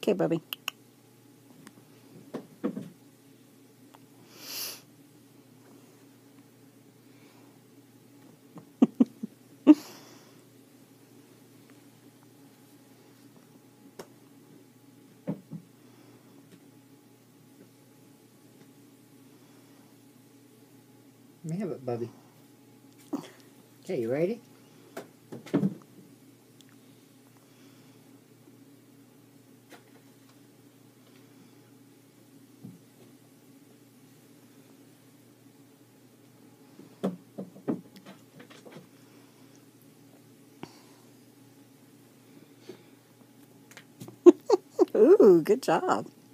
Okay, Bubby. Let me have it, Bubby. Okay, you ready? Ooh, good job.